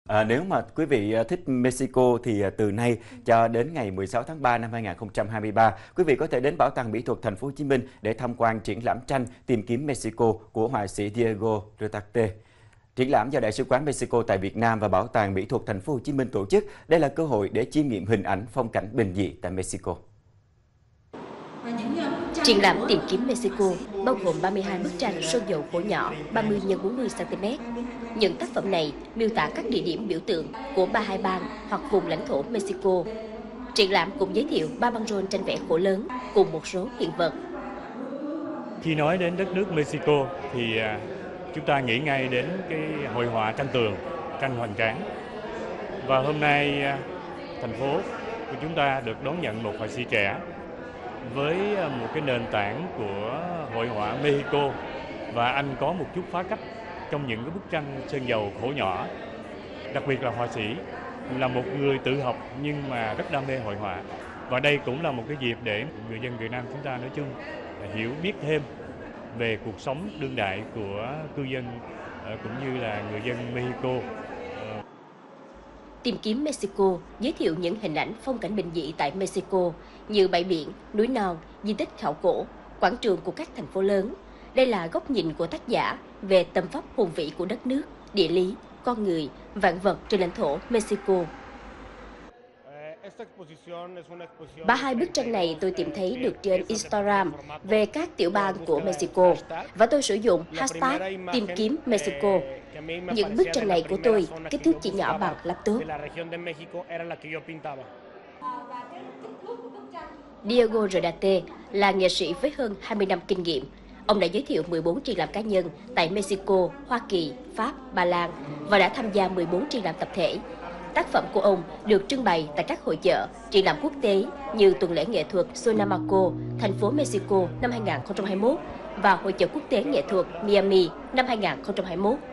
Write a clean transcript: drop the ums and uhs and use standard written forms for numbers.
Nếu mà quý vị thích Mexico thì từ nay cho đến ngày 16 tháng 3 năm 2023, quý vị có thể đến Bảo tàng Mỹ thuật Thành phố Hồ Chí Minh để tham quan triển lãm tranh Tìm kiếm Mexico của họa sĩ Diego Rosarte. Triển lãm do Đại sứ quán Mexico tại Việt Nam và Bảo tàng Mỹ thuật Thành phố Hồ Chí Minh tổ chức. Đây là cơ hội để chiêm nghiệm hình ảnh phong cảnh bình dị tại Mexico. Triển lãm Tìm kiếm Mexico bao gồm 32 bức tranh sơn dầu khổ nhỏ 30 x 40 cm. Những tác phẩm này miêu tả các địa điểm biểu tượng của 32 bang hoặc vùng lãnh thổ Mexico. Triển lãm cũng giới thiệu 3 băng rôn tranh vẽ khổ lớn cùng một số hiện vật. Khi nói đến đất nước Mexico thì chúng ta nghĩ ngay đến cái hội họa tranh tường, tranh hoành tráng. Và hôm nay thành phố của chúng ta được đón nhận một họa sĩ trẻ với một cái nền tảng của hội họa Mexico, và anh có một chút phá cách trong những cái bức tranh sơn dầu khổ nhỏ. Đặc biệt là họa sĩ là một người tự học nhưng mà rất đam mê hội họa, và đây cũng là một cái dịp để người dân Việt Nam chúng ta nói chung hiểu biết thêm về cuộc sống đương đại của cư dân cũng như là người dân Mexico. Tìm kiếm Mexico giới thiệu những hình ảnh phong cảnh bình dị tại Mexico như bãi biển, núi non, di tích khảo cổ, quảng trường của các thành phố lớn. Đây là góc nhìn của tác giả về tầm vóc hùng vĩ của đất nước, địa lý, con người, vạn vật trên lãnh thổ Mexico. 32 bức tranh này tôi tìm thấy được trên Instagram về các tiểu bang của Mexico và tôi sử dụng hashtag tìm kiếm Mexico. Những bức tranh này của tôi kích thước chỉ nhỏ bằng laptop. Diego Rosarte là nghệ sĩ với hơn 20 năm kinh nghiệm. Ông đã giới thiệu 14 triển lãm cá nhân tại Mexico, Hoa Kỳ, Pháp, Ba Lan và đã tham gia 14 triển lãm tập thể. Tác phẩm của ông được trưng bày tại các hội chợ, triển lãm quốc tế như Tuần lễ nghệ thuật Sonamaco, thành phố Mexico năm 2021 và Hội chợ quốc tế nghệ thuật Miami năm 2021.